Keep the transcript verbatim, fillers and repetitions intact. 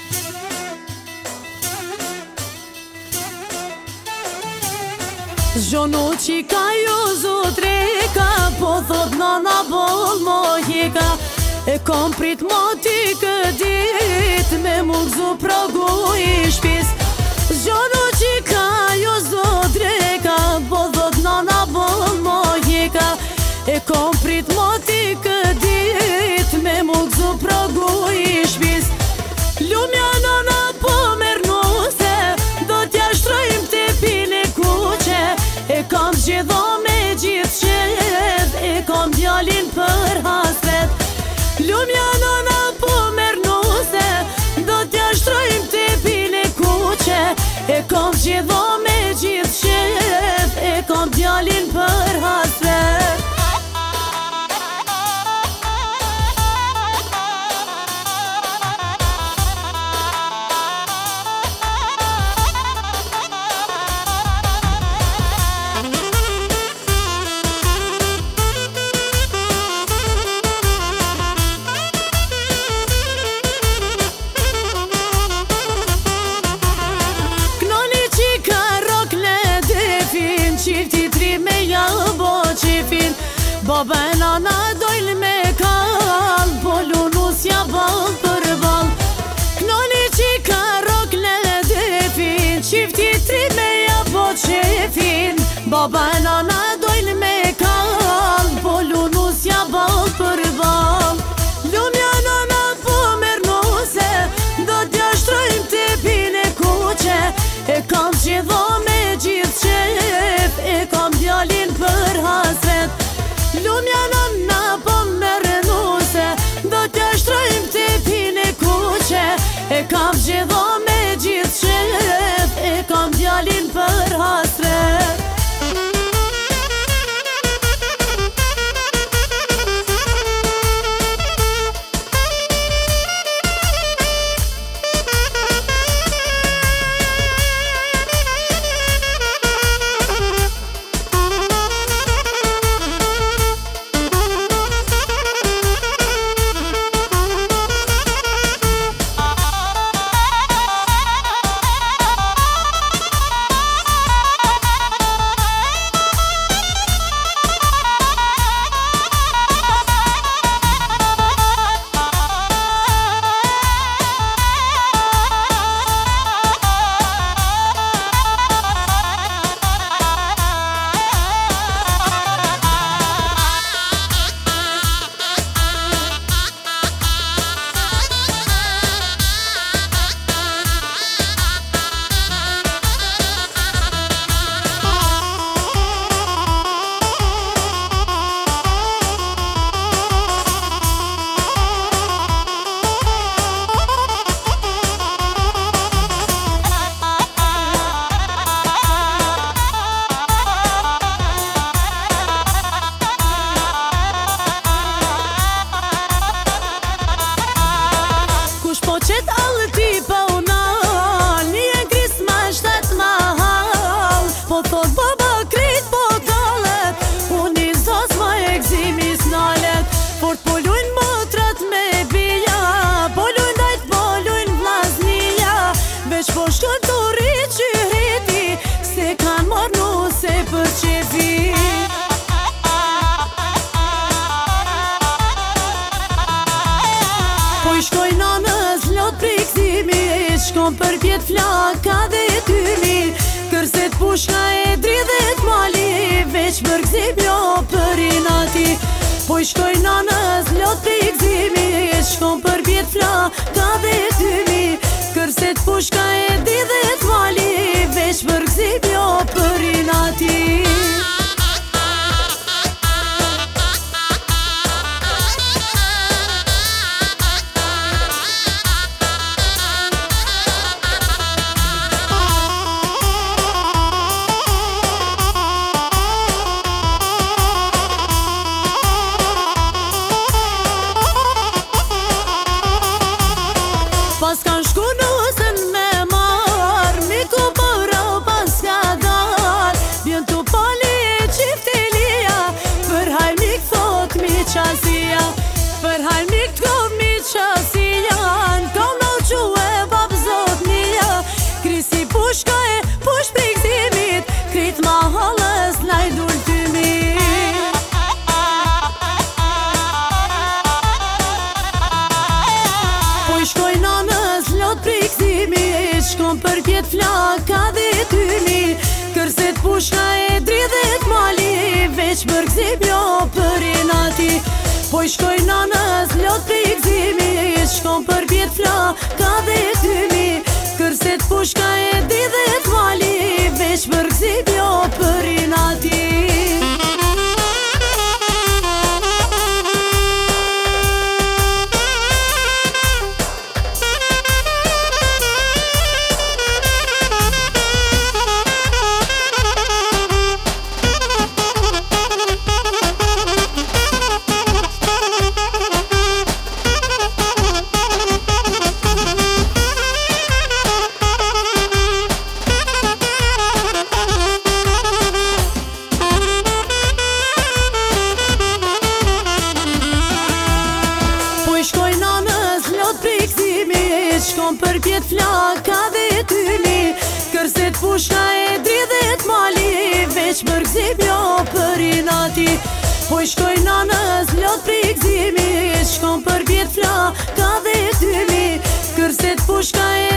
Zhonu qika ju zotreka, po thot nana bol mohika. E kom prit moti këdit, me mu gzu progu i shpis. Zhonu qika ju zotreka, po thot nana bol mohika. E kom prit moti këdit, me mu gzu progu i shpis. Lumja nana po mernuse, do t'ja shtrojm te pine kuqe. E kam zgjidho me gjithë qef, e kam djalin për hasret. Lumja nana po mernuse, do t'ja shtrojm te pine kuqe. E kam zgjidho me gjithë qef, e kam djalin për hasret. Baba e nana dojnë me kall, po lunusja ball për ball. Knoni qika rok në defin, qifti tri me ja po qefin. Baba e nana dojnë me kall, po lunusja ball për ball. Lumja nana po mernuse, do t'ja shtrojm te pine kuqe. E kam zgjidho me gjithë qef, e kam djalin për hasret. Lumja nana po mernuse, do t'ja shtrojm te pine kuqe. E kam zgjidho me gjithë qef, e kam djalin për hasret. Shkon për pjet flaka dhe tymi, kërset pushka e dridhet mali, veç për gzim jo për inati. Po i shkoj nanës lot për i gzimi, shkon për pjet flaka dhe tymi, kërset pushka e dridhet mali, veç për gzim jo për inati. Pas kan shku nusën me mar, mi ku bëra pas ka dar. Vjen tu pali e qiftilia, për hajr mi këthot mi qasia. Për hajr mi këthot mi qasia, në kam në que bab i shkoj nanës lot prikëzimi, shkom për pjet flaka dhe tymi, kërset pushka e dridhet mali, veç për gzim jo për inati. Po i shkoj nanës lot prikëzimi, shkom për pjet flaka dhe tymi, kërset pushka e dridhet mali, veç për gzim jo për inati. Shkom për pjet flaka dhe tymi, kërset pushka e dridhet mali, veç për gzim jo për inati. Po i shkoj nanës lot prikëzimi, shkom për pjet flaka dhe tymi, kërset pushka e